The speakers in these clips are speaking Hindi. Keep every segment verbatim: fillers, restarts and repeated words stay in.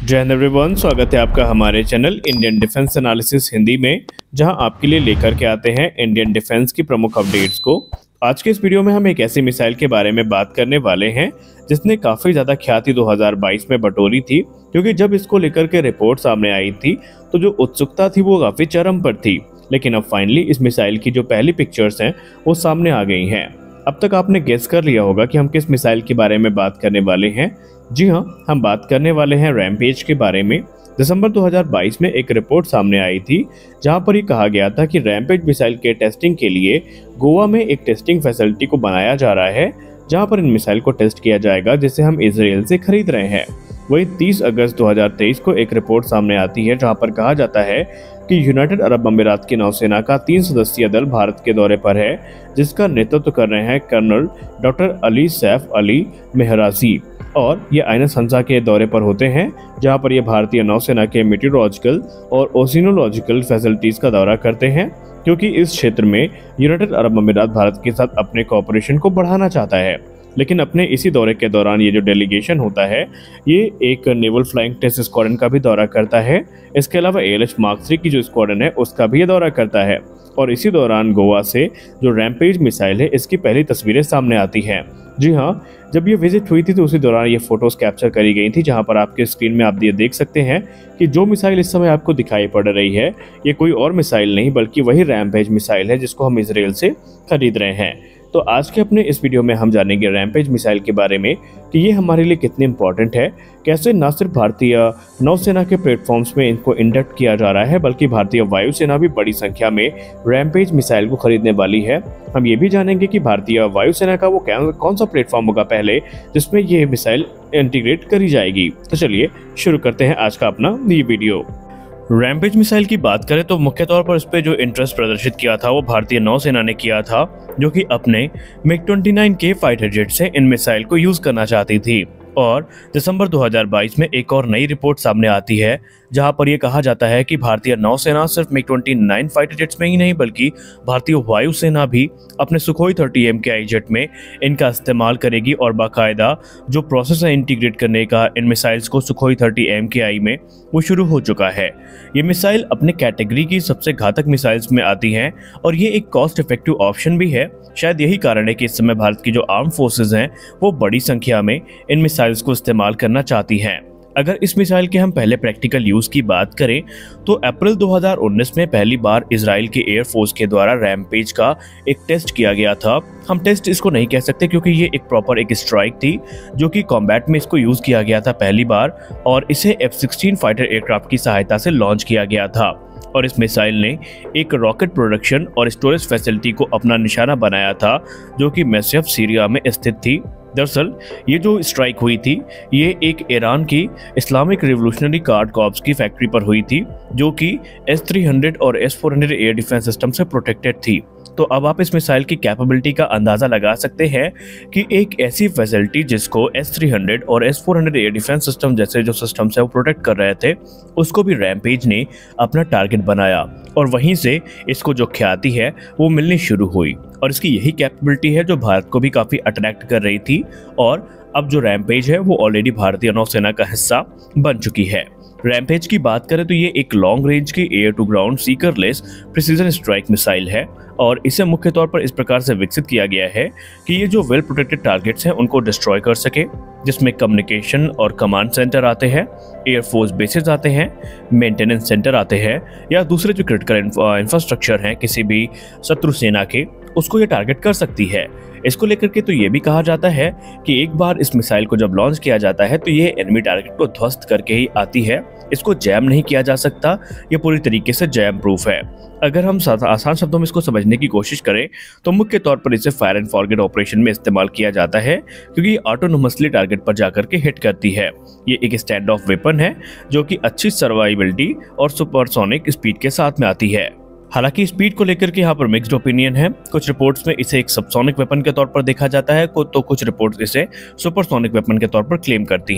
जय हिंद एवरीवन, स्वागत है आपका हमारे channel Indian defence analysis Hindi में, जहां आपके लिए लेकर के आते हैं इंडियन डिफेंस की प्रमुख अपडेट्स को। आज के इस वीडियो में हम एक ऐसी मिसाइल के बारे में बात करने वाले हैं जिसने काफ़ी ज़्यादा ख्याति दो हज़ार बाईस में बटोरी थी, क्योंकि जब इसको लेकर के रिपोर्ट सामने आई थी तो जो उत्सुकता थी वो काफ़ी चरम पर थी। लेकिन अब फाइनली इस मिसाइल की जो पहली पिक्चर्स हैं वो सामने आ गई हैं। अब तक आपने गेस कर लिया होगा कि हम किस मिसाइल के बारे में बात करने वाले हैं। जी हाँ, हम बात करने वाले हैं रैमपेज के बारे में। दिसंबर दो हज़ार बाईस में एक रिपोर्ट सामने आई थी जहां पर ये कहा गया था कि रैमपेज मिसाइल के टेस्टिंग के लिए गोवा में एक टेस्टिंग फैसिलिटी को बनाया जा रहा है, जहां पर इन मिसाइल को टेस्ट किया जाएगा जिसे हम इजराइल से खरीद रहे हैं। वही तीस अगस्त दो हज़ार तेईस को एक रिपोर्ट सामने आती है जहां पर कहा जाता है कि यूनाइटेड अरब अमीरात की नौसेना का तीन सदस्यीय दल भारत के दौरे पर है, जिसका नेतृत्व कर रहे हैं colonel doctor Ali Saif Ali Mehrazi, और ये आइनस हंसा के दौरे पर होते हैं, जहां पर ये भारतीय नौसेना के मीटियोरोलॉजिकल और ओशिनोलॉजिकल फैसिलिटीज का दौरा करते हैं, क्योंकि इस क्षेत्र में यूनाइटेड अरब अमीरात भारत के साथ अपने कोऑपरेशन को बढ़ाना चाहता है। लेकिन अपने इसी दौरे के दौरान ये जो डेलीगेशन होता है ये एक नेवल फ्लाइंग टेस्ट स्क्वाड्रन का भी दौरा करता है। इसके अलावा A L H mark three की जो स्क्वाड्रन है उसका भी ये दौरा करता है, और इसी दौरान गोवा से जो रैमपेज मिसाइल है इसकी पहली तस्वीरें सामने आती हैं। जी हाँ, जब ये विजिट हुई थी तो उसी दौरान ये फोटोज कैप्चर करी गई थी, जहां पर आपके स्क्रीन में आप ये देख सकते हैं कि जो मिसाइल इस समय आपको दिखाई पड़ रही है ये कोई और मिसाइल नहीं बल्कि वही रैमपेज मिसाइल है जिसको हम इजराइल से खरीद रहे हैं। तो आज के अपने इस वीडियो में हम जानेंगे रैमपेज मिसाइल के बारे में कि ये हमारे लिए कितनी इंपॉर्टेंट है, कैसे न सिर्फ भारतीय नौसेना के प्लेटफॉर्म्स में इनको इंडक्ट किया जा रहा है बल्कि भारतीय वायुसेना भी बड़ी संख्या में रैमपेज मिसाइल को खरीदने वाली है। हम ये भी जानेंगे कि भारतीय वायुसेना का वो कौन सा प्लेटफॉर्म होगा पहले जिसमें ये मिसाइल इंटीग्रेट करी जाएगी। तो चलिए शुरू करते हैं आज का अपना ये वीडियो। रैमपेज मिसाइल की बात करें तो मुख्य तौर पर इस पे जो इंटरेस्ट प्रदर्शित किया था वो भारतीय नौसेना ने किया था, जो कि अपने मिग उनतीस के फाइटर जेट से इन मिसाइल को यूज करना चाहती थी। और दिसंबर दो हज़ार बाईस में एक और नई रिपोर्ट सामने आती है जहां पर यह कहा जाता है कि भारतीय नौसेना सिर्फ मिग उनतीस फाइटर जेट्स में ही नहीं बल्कि भारतीय वायुसेना भी अपने सुखोई तीस एम के आई जेट में इनका इस्तेमाल करेगी, और बाकायदा जो प्रोसेस है इंटीग्रेट करने का इन मिसाइल्स को सुखोई तीस एम के आई में वो शुरू हो चुका है। ये मिसाइल अपने कैटेगरी की सबसे घातक मिसाइल्स में आती हैं और ये एक कॉस्ट इफेक्टिव ऑप्शन भी है। शायद यही कारण है कि इस समय भारत की जो आर्म फोर्सेज हैं वो बड़ी संख्या में इन मिसाइल्स को इस्तेमाल करना चाहती हैं। अगर इस मिसाइल के हम पहले प्रैक्टिकल यूज की बात करें तो अप्रैल दो हज़ार उन्नीस में पहली बार इजराइल के एयरफोर्स के द्वारा रैमपेज का एक टेस्ट किया गया था। हम टेस्ट इसको नहीं कह सकते क्योंकि ये एक प्रॉपर एक स्ट्राइक थी जो कि कॉम्बैट में इसको यूज किया गया था पहली बार, और इसे एफ सिक्सटीन फाइटर एयरक्राफ्ट की सहायता से लॉन्च किया गया था। और इस मिसाइल ने एक रॉकेट प्रोडक्शन और स्टोरेज फैसिलिटी को अपना निशाना बनाया था जो कि मैस्यफ सीरिया में स्थित थी। दरअसल ये जो स्ट्राइक हुई थी ये एक ईरान की इस्लामिक रिवोल्यूशनरी गार्ड कॉर्प्स की फैक्ट्री पर हुई थी, जो कि एस थ्री हंड्रेड और S four hundred air defence system से प्रोटेक्टेड थी। तो अब आप इस मिसाइल की कैपेबिलिटी का अंदाजा लगा सकते हैं कि एक ऐसी फैसिलिटी जिसको एस थ्री हंड्रेड और S four hundred air defence system जैसे जो सिस्टम से वो प्रोटेक्ट कर रहे थे उसको भी रैमपेज ने अपना टारगेट बनाया, और वहीं से इसको जो ख्याति है वो मिलनी शुरू हुई। और इसकी यही कैपेबिलिटी है जो भारत को भी काफ़ी अट्रैक्ट कर रही थी, और अब जो रैमपेज है वो ऑलरेडी भारतीय नौसेना का हिस्सा बन चुकी है। रैमपेज की बात करें तो ये एक लॉन्ग रेंज की air to ground seekerless precision strike missile है, और इसे मुख्य तौर पर इस प्रकार से विकसित किया गया है कि ये जो वेल प्रोटेक्टेड टारगेट्स हैं उनको डिस्ट्रॉय कर सके, जिसमें कम्युनिकेशन और कमांड सेंटर आते हैं, एयरफोर्स बेसेस आते हैं, मेंटेनेंस सेंटर आते हैं, या दूसरे जो क्रिटिकल इंफ्रास्ट्रक्चर हैं किसी भी शत्रु सेना के, उसको ये टारगेट कर सकती है। इसको लेकर के तो ये भी कहा जाता है कि एक बार इस मिसाइल को जब लॉन्च किया जाता है तो ये एनिमी टारगेट को ध्वस्त करके ही आती है, इसको जैम नहीं किया जा सकता, ये पूरी तरीके से जैम प्रूफ है। अगर हम आसान शब्दों में इसको समझने की कोशिश करें तो मुख्य तौर पर इसे फायर एंड फॉरगेट ऑपरेशन में इस्तेमाल किया जाता है, क्योंकि ये ऑटोनोमसली टारगेट पर जाकर के हिट करती है। ये एक स्टैंड ऑफ वेपन है जो कि अच्छी सर्वाइबिलिटी और सुपरसोनिक स्पीड के साथ में आती है। हालांकि स्पीड को लेकर के यहाँ पर मिक्स्ड ओपिनियन है। कुछ रिपोर्ट्स में इसे एक सबसोनिक वेपन के तौर पर देखा जाता है तो कुछ रिपोर्ट्स इसे सुपरसोनिक वेपन के तौर पर क्लेम करती हैं।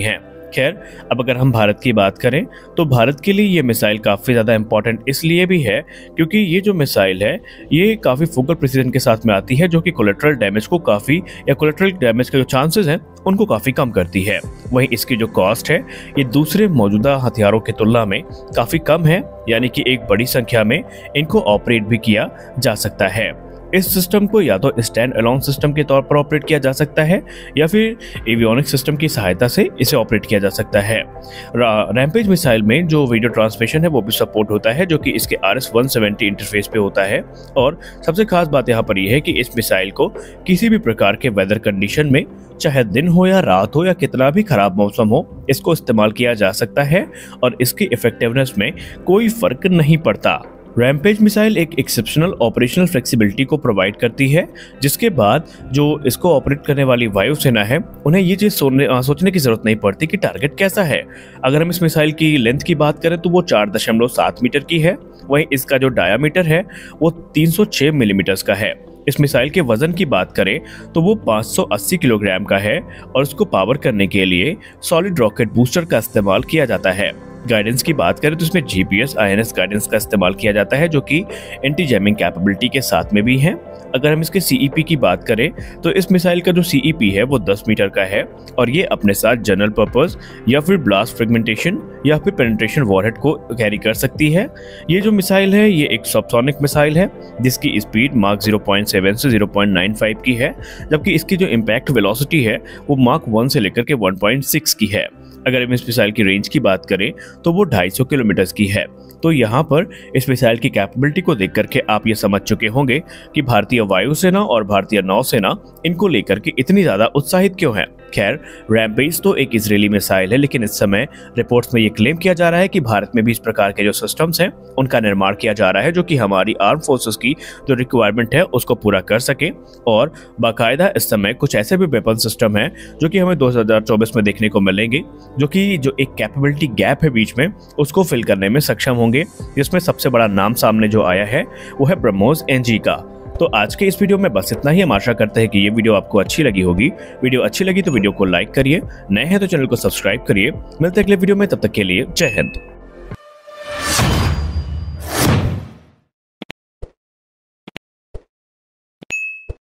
खैर, अब अगर हम भारत की बात करें तो भारत के लिए ये मिसाइल काफ़ी ज़्यादा इम्पॉर्टेंट इसलिए भी है क्योंकि ये जो मिसाइल है ये काफ़ी फोकल प्रिसीजन के साथ में आती है, जो कि कोलेटरल डैमेज को काफ़ी या कोलेटरल डैमेज के जो चांसेस हैं उनको काफ़ी कम करती है। वहीं इसकी जो कॉस्ट है ये दूसरे मौजूदा हथियारों की तुलना में काफ़ी कम है, यानी कि एक बड़ी संख्या में इनको ऑपरेट भी किया जा सकता है। इस सिस्टम को या तो स्टैंड अलोन सिस्टम के तौर पर ऑपरेट किया जा सकता है या फिर एवियोनिक सिस्टम की सहायता से इसे ऑपरेट किया जा सकता है। रैम्पेज मिसाइल में जो वीडियो ट्रांसमिशन है वो भी सपोर्ट होता है, जो कि इसके R S one seventy interface पे होता है। और सबसे खास बात यहाँ पर यह है कि इस मिसाइल को किसी भी प्रकार के वेदर कंडीशन में, चाहे दिन हो या रात हो या कितना भी खराब मौसम हो, इसको इस्तेमाल किया जा सकता है और इसकी इफेक्टिवनेस में कोई फर्क नहीं पड़ता। रैम्पेज मिसाइल एक एक्सेप्शनल ऑपरेशनल फ्लेक्सिबिलिटी को प्रोवाइड करती है, जिसके बाद जो इसको ऑपरेट करने वाली वायुसेना है उन्हें ये चीज़ सोचने की जरूरत नहीं पड़ती कि टारगेट कैसा है। अगर हम इस मिसाइल की लेंथ की बात करें तो वो चार दशमलव सात मीटर की है, वहीं इसका जो डायामीटर है वो तीन सौ छह मिलीमीटर का है। इस मिसाइल के वजन की बात करें तो वो पाँच सौ अस्सी किलोग्राम का है और उसको पावर करने के लिए सॉलिड रॉकेट बूस्टर का इस्तेमाल किया जाता है। गाइडेंस की बात करें तो इसमें GPS I N S guidance का इस्तेमाल किया जाता है, जो कि एंटी जैमिंग कैपेबिलिटी के साथ में भी है। अगर हम इसके सीईपी की बात करें तो इस मिसाइल का जो सीईपी है वो दस मीटर का है और ये अपने साथ जनरल पर्पस या फिर ब्लास्ट फ्रेगमेंटेशन या फिर पेनिट्रेशन वॉरहेड को कैरी कर सकती है। ये जो मिसाइल है ये एक सबसोनिक मिसाइल है जिसकी स्पीड मार्क ज़ीरो पॉइंट सेवन से ज़ीरो पॉइंट नाइन फाइव की है, जबकि इसकी जो इम्पैक्ट वेलोसिटी है वो मार्क वन से लेकर के वन पॉइंट सिक्स की है। अगर हम इस मिसाइल की रेंज की बात करें तो वो ढाई सौ किलोमीटर की है। तो यहाँ पर इस मिसाइल की कैपेबिलिटी को देख करके आप ये समझ चुके होंगे कि भारतीय वायुसेना और भारतीय नौसेना इनको लेकर के इतनी ज्यादा उत्साहित क्यों है। खैर, रैम्पेज तो एक इजरायली मिसाइल है, लेकिन इस समय रिपोर्ट्स में ये क्लेम किया जा रहा है कि भारत में भी इस प्रकार के जो सिस्टम्स हैं उनका निर्माण किया जा रहा है, जो कि हमारी आर्म फोर्सेस की जो रिक्वायरमेंट है उसको पूरा कर सके। और बाकायदा इस समय कुछ ऐसे भी वेपन सिस्टम हैं जो कि हमें दो हज़ार चौबीस में देखने को मिलेंगे, जो कि जो एक कैपेबिलिटी गैप है बीच में उसको फिल करने में सक्षम होंगे। जिसमें सबसे बड़ा नाम सामने जो आया है वो है ब्रह्मोस एनजी का। तो आज के इस वीडियो में बस इतना ही। हम आशा करते हैं कि ये वीडियो आपको अच्छी लगी होगी। वीडियो अच्छी लगी तो वीडियो को लाइक करिए, नए हैं तो चैनल को सब्सक्राइब करिए। मिलते हैं अगले वीडियो में, तब तक के लिए जय हिंद।